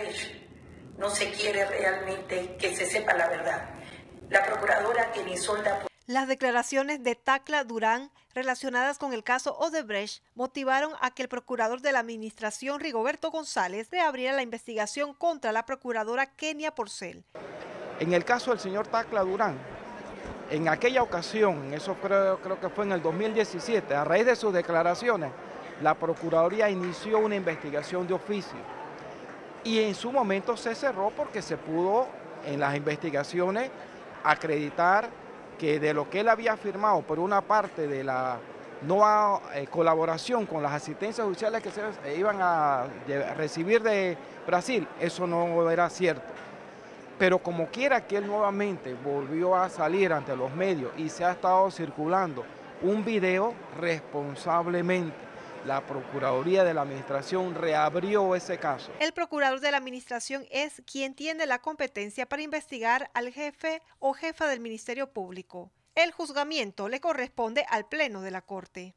Odebrecht no se quiere realmente que se sepa la verdad. La procuradora Kenia Isolda... Las declaraciones de Tacla Durán relacionadas con el caso Odebrecht motivaron a que el procurador de la administración, Rigoberto González, reabriera la investigación contra la procuradora Kenia Porcel. En el caso del señor Tacla Durán, en aquella ocasión, eso creo que fue en el 2017, a raíz de sus declaraciones, la Procuraduría inició una investigación de oficio y en su momento se cerró porque se pudo en las investigaciones acreditar que de lo que él había afirmado por una parte de la no colaboración con las asistencias judiciales que se iban a recibir de Brasil, eso no era cierto. Pero como quiera que él nuevamente volvió a salir ante los medios y se ha estado circulando un video, responsablemente la Procuraduría de la Administración reabrió ese caso. El procurador de la Administración es quien tiene la competencia para investigar al jefe o jefa del Ministerio Público. El juzgamiento le corresponde al Pleno de la Corte.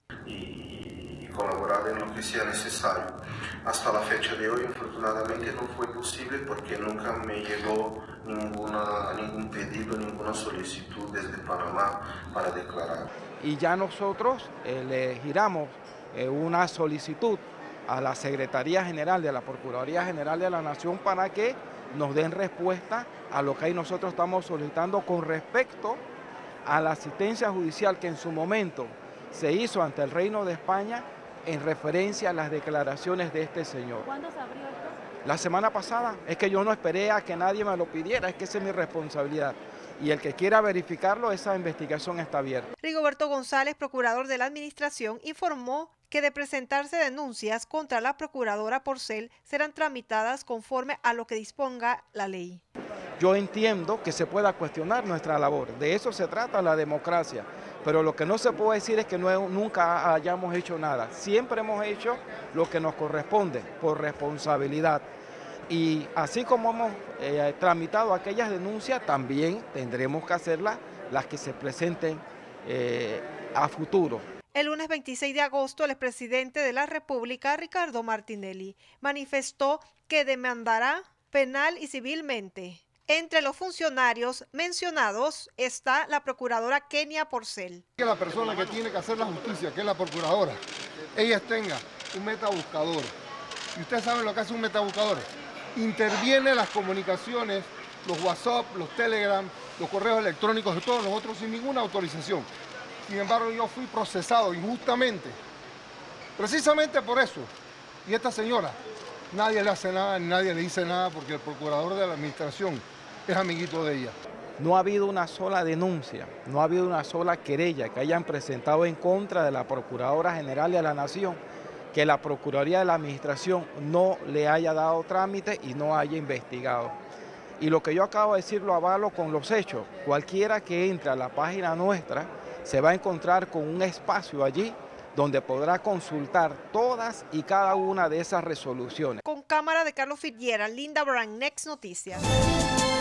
Y colaborar en lo que sea necesario. Hasta la fecha de hoy, infortunadamente, no fue posible porque nunca me llegó ningún pedido, ninguna solicitud desde Panamá para declarar. Y ya nosotros le giramos una solicitud a la Secretaría General de la Procuraduría General de la Nación para que nos den respuesta a lo que ahí nosotros estamos solicitando con respecto a la asistencia judicial que en su momento se hizo ante el Reino de España en referencia a las declaraciones de este señor. ¿Cuándo se abrió esto? La semana pasada. Es que yo no esperé a que nadie me lo pidiera, es que esa es mi responsabilidad. Y el que quiera verificarlo, esa investigación está abierta. Rigoberto González, procurador de la Administración, informó que de presentarse denuncias contra la procuradora Porcel serán tramitadas conforme a lo que disponga la ley. Yo entiendo que se pueda cuestionar nuestra labor, de eso se trata la democracia, pero lo que no se puede decir es que nunca hayamos hecho nada. Siempre hemos hecho lo que nos corresponde por responsabilidad. Y así como hemos tramitado aquellas denuncias, también tendremos que hacerlas las que se presenten a futuro. El lunes 26 de agosto, el expresidente de la República, Ricardo Martinelli, manifestó que demandará penal y civilmente. Entre los funcionarios mencionados está la procuradora Kenia Porcel. Que la persona que tiene que hacer la justicia, que es la procuradora, ella tenga un metabuscador. ¿Y ustedes saben lo que hace un metabuscador? Interviene en las comunicaciones, los WhatsApp, los Telegram, los correos electrónicos de todos nosotros sin ninguna autorización. Sin embargo, yo fui procesado injustamente, precisamente por eso. Y esta señora, nadie le hace nada, nadie le dice nada porque el procurador de la administración es amiguito de ella. No ha habido una sola denuncia, no ha habido una sola querella que hayan presentado en contra de la Procuradora General de la Nación, que la Procuraduría de la Administración no le haya dado trámite y no haya investigado. Y lo que yo acabo de decir lo avalo con los hechos. Cualquiera que entre a la página nuestra se va a encontrar con un espacio allí donde podrá consultar todas y cada una de esas resoluciones. Con cámara de Carlos Fitzgerald, Linda Brand, Next Noticias.